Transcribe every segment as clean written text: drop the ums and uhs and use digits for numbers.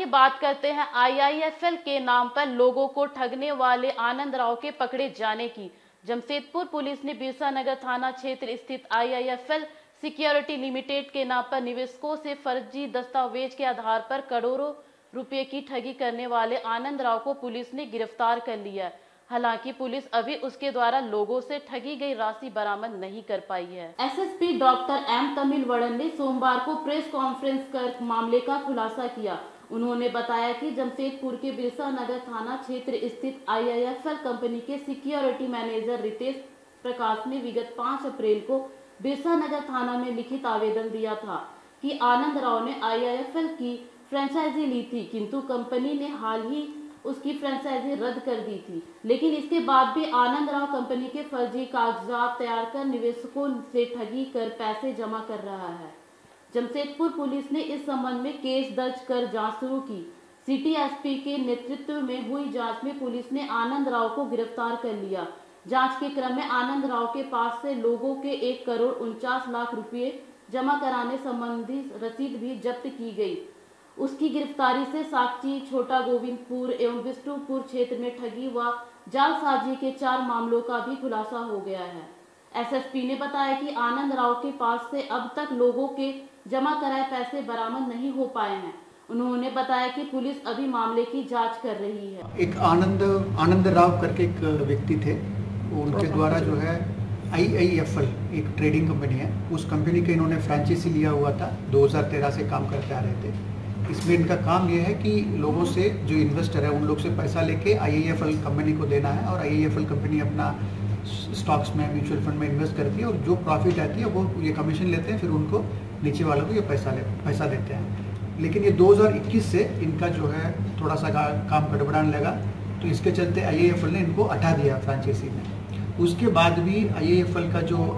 बात करते हैं आईआईएफएल के नाम पर लोगों को ठगने वाले आनंद राव के पकड़े जाने की। जमशेदपुर पुलिस ने बिरसा नगर थाना क्षेत्र स्थित आईआईएफएल सिक्योरिटी लिमिटेड के नाम पर निवेशकों से फर्जी दस्तावेज के आधार पर करोड़ों रुपए की ठगी करने वाले आनंद राव को पुलिस ने गिरफ्तार कर लिया। हालांकि पुलिस अभी उसके द्वारा लोगों से ठगी गई राशि बरामद नहीं कर पाई है। एसएसपी डॉक्टर एम तमिलवड़न ने सोमवार को प्रेस कॉन्फ्रेंस कर मामले का खुलासा किया। उन्होंने बताया कि जमशेदपुर के बिरसा नगर थाना क्षेत्र स्थित आईआईएफएल कंपनी के सिक्योरिटी मैनेजर रितेश प्रकाश ने विगत 5 अप्रैल को बिरसा नगर थाना में लिखित आवेदन दिया था कि आनंद राव ने आईआईएफएल की फ्रेंचाइजी ली थी, किंतु कंपनी ने हाल ही उसकी फ्रेंचाइजी रद्द कर दी थी। लेकिन इसके बाद भी आनंद राव कंपनी के फर्जी कागजात तैयार कर निवेशकों से ठगी कर पैसे जमा कर रहा है। जमशेदपुर पुलिस ने इस संबंध में केस दर्ज कर जांच शुरू की। सिटी एसपी के नेतृत्व में हुई जांच में पुलिस ने आनंद राव को गिरफ्तार कर लिया। जांच के क्रम में आनंद राव के पास से लोगों के 1,49,00,000 रुपये जमा कराने संबंधी रसीद भी जब्त की गई। उसकी गिरफ्तारी से साकची, छोटा गोविंदपुर एवं विष्णुपुर क्षेत्र में ठगी व जालसाजी के 4 मामलों का भी खुलासा हो गया है। एसएसपी ने बताया कि आनंद राव के पास से अब तक लोगों के जमा कराए पैसे बरामद नहीं हो पाए हैं। उन्होंने बताया कि पुलिस अभी मामले की जांच कर रही है। एक आनंद राव करके एक व्यक्ति थे, उनके द्वारा जो है आईआईएफएल एक ट्रेडिंग कंपनी है, उस कंपनी के इन्होंने फ्रेंचाइजी लिया हुआ था। 2013 से काम करते आ रहे थे। इसमें इनका काम ये है कि लोगों से, जो इन्वेस्टर है, उन लोग से पैसा लेके आईआईएफएल कंपनी को देना है और आईआईएफएल कंपनी अपना स्टॉक्स में, म्यूचुअल फंड में इन्वेस्ट करती है और जो प्रॉफिट आती है वो ये कमीशन लेते हैं, फिर उनको नीचे वालों को ये पैसा देते हैं। लेकिन ये 2021 से इनका जो है थोड़ा सा काम गड़बड़ाने लगा, तो इसके चलते आईआईएफएल ने इनको हटा दिया फ्रेंचाइजी में। उसके बाद भी आईआईएफएल का जो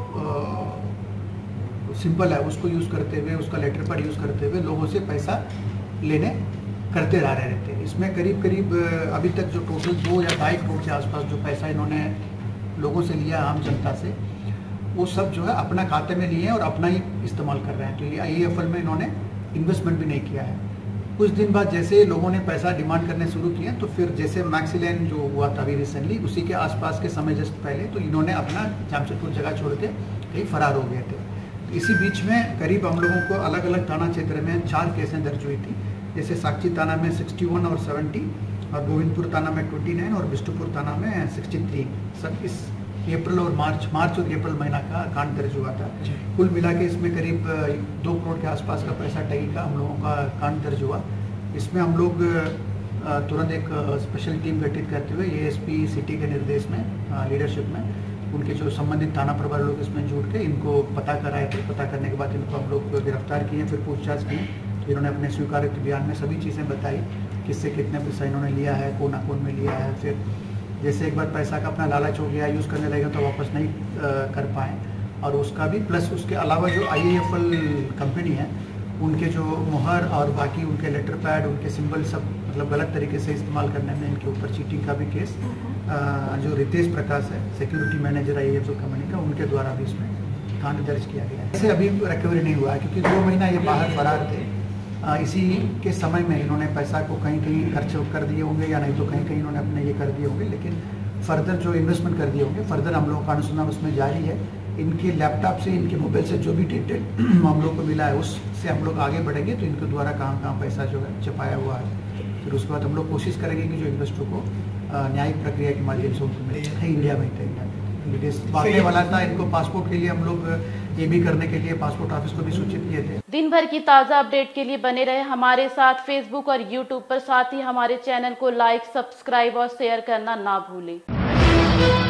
सिंपल है उसको यूज़ करते हुए, उसका लेटर पैड यूज़ करते हुए लोगों से पैसा लेने करते रह रहे थे। इसमें करीब अभी तक जो टोटल 2 या 2.5 करोड़ के आसपास जो पैसा इन्होंने लोगों से लिया आम जनता से, वो सब जो है अपना खाते में लिए हैं और अपना ही इस्तेमाल कर रहे हैं। तो ये आईआईएफएल में इन्होंने इन्वेस्टमेंट भी नहीं किया है। कुछ दिन बाद जैसे लोगों ने पैसा डिमांड करने शुरू किए, तो फिर जैसे मैक्सिलैंड जो हुआ था अभी रिसेंटली, उसी के आसपास के समय जस्ट पहले, तो इन्होंने अपना जमशेदपुर जगह छोड़ के कहीं फरार हो गए थे। इसी बीच में करीब हम लोगों को अलग अलग थाना क्षेत्र में 4 केसें दर्ज हुई थी। जैसे साकची थाना में 61 और 70 और गोविंदपुर थाना में 29 और विष्णुपुर थाना में 63। सब इस अप्रैल और मार्च और अप्रैल महीना का कांड दर्ज हुआ था। कुल मिला के इसमें करीब 2 करोड़ के आसपास का पैसा ठगी का हम लोगों का कांड दर्ज हुआ। इसमें हम लोग तुरंत एक स्पेशल टीम गठित करते हुए एएसपी सिटी के निर्देश में, लीडरशिप में, उनके जो संबंधित थाना प्रभारी लोग इसमें जुड़ के इनको पता कराए थे। पता करने के बाद इनको हम लोग गिरफ्तार किए, फिर पूछताछ की। इन्होंने अपने स्वीकारोक्ति बयान में सभी चीज़ें बताई, किससे कितने पैसा इन्होंने लिया है, कौन अकाउंट में लिया है। फिर जैसे एक बार पैसा का अपना लालच हो गया, यूज़ करने लगेगा तो वापस नहीं कर पाए, और उसका भी प्लस उसके अलावा जो आईआईएफएल कंपनी है, उनके जो मुहर और बाकी उनके लेटर पैड, उनके सिंबल सब मतलब गलत तरीके से इस्तेमाल करने में इनके ऊपर चीटिंग का भी केस जो रितेश प्रकाश है, सिक्योरिटी मैनेजर आईआईएफएल कंपनी का, उनके द्वारा भी इसमें कांड दर्ज किया गया है। ऐसे अभी रिकवरी नहीं हुआ है क्योंकि 2 महीना ये बाहर फरार थे। इसी के समय में इन्होंने पैसा को कहीं कहीं खर्च कर दिए होंगे, या नहीं तो कहीं कहीं इन्होंने अपने ये कर दिए होंगे। लेकिन फर्दर जो इन्वेस्टमेंट कर दिए होंगे, फर्दर हम लोगों का अनुसंधान उसमें जारी है। इनके लैपटॉप से, इनके मोबाइल से जो भी डिटेल हम लोग को मिला है, उससे हम लोग आगे बढ़ेंगे तो इनके द्वारा कहाँ पैसा जो है छपाया हुआ है। फिर उसके बाद हम लोग कोशिश करेंगे कि जो इन्वेस्टर को न्यायिक प्रक्रिया के माध्यम से उनको मिले। इंडिया में थे, विदेश भागने वाला था। इनको पासपोर्ट के लिए हम लोग ये भी करने के लिए पासपोर्ट ऑफिस को भी सूचित किए थे। दिन भर की ताज़ा अपडेट के लिए बने रहे हमारे साथ फेसबुक और यूट्यूब पर। साथ ही हमारे चैनल को लाइक, सब्सक्राइब और शेयर करना ना भूलें।